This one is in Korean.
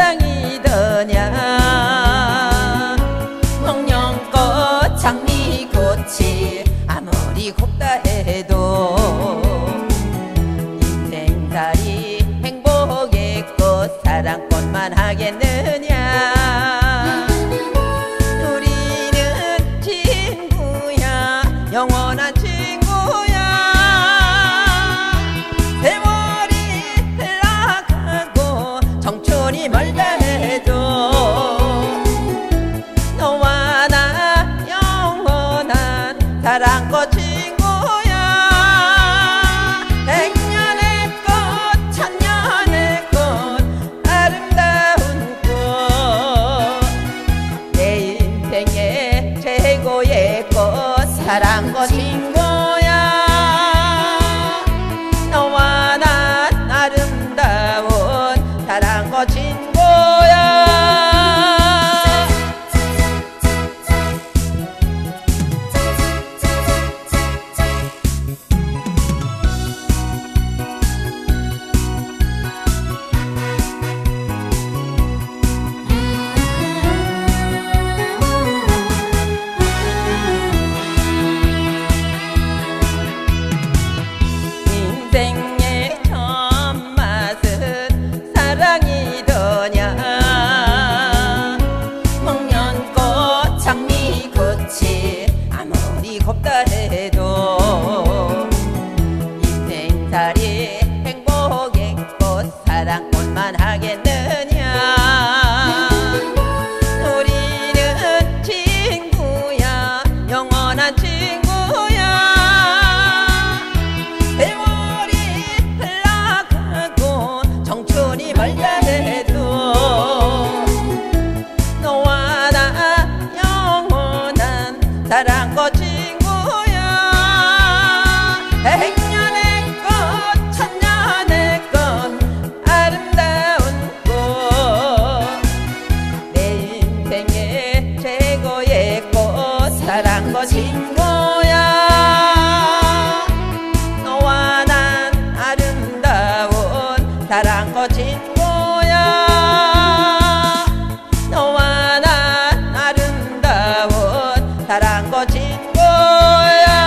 사랑이더냐. 목련꽃 장미꽃이 아무리 곱다 해도 인생살이 행복의 꽃 사랑꽃만 하겠느냐. 우리는 친구야, 영원한 친구야. 세월이 흘러가고 청춘이 멀다 해도 너와 나 영원한 사랑꽃 친구야. 백년의 꽃 천년의 꽃 아름다운 꽃 내 인생의 최고의 꽃 사랑꽃 친구야. 너와 난 아름다운 사랑꽃 친구야. 인생의 첫 맛은 사랑이더냐. 목련꽃 장미꽃이 아무리 곱다 해도 인생살이 행복의 꽃 사랑꽃만 하겠느냐. 우리는 친구야, 영원한 친구야. 청춘이 멀다 해도 너와 나 영원한 사랑꽃 친구야. 백년의 꽃 천년의 꽃 아름다운 꽃 내 인생의 최고의 꽃 사랑꽃 친구야. 너와 난 아름다운 사랑꽃 친구야. 너와 난 아름다운 사랑꽃 친구야.